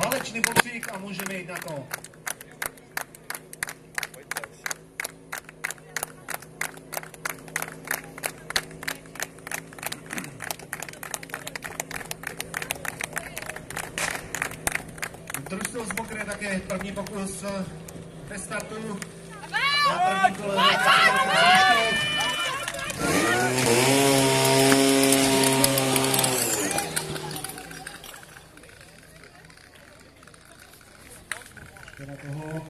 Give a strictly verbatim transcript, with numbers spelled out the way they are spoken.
válečný pokřik a můžeme jít na to. Družstvo z Mokré také první pokus ve startu. Na první kole.